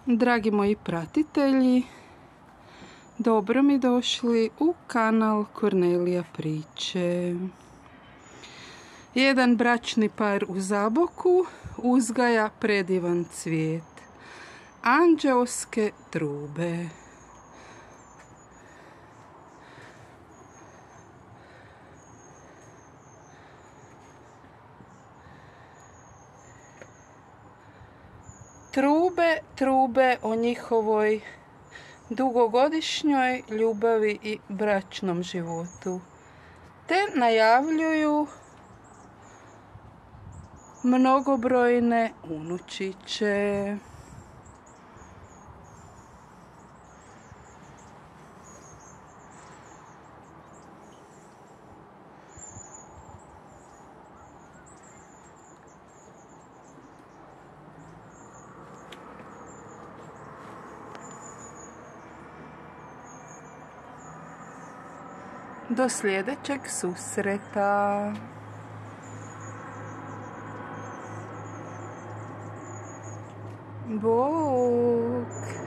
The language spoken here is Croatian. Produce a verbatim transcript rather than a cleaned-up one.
Dragi moji pratitelji, dobro mi došli u kanal Kornelija priče. Jedan bračni par u Zaboku uzgaja predivan cvijet, anđeoske trube. Trube, trube o njihovoj dugogodišnjoj ljubavi i bračnom životu, te najavljuju mnogobrojne unučiće. Do sljedećeg susreta. Bog.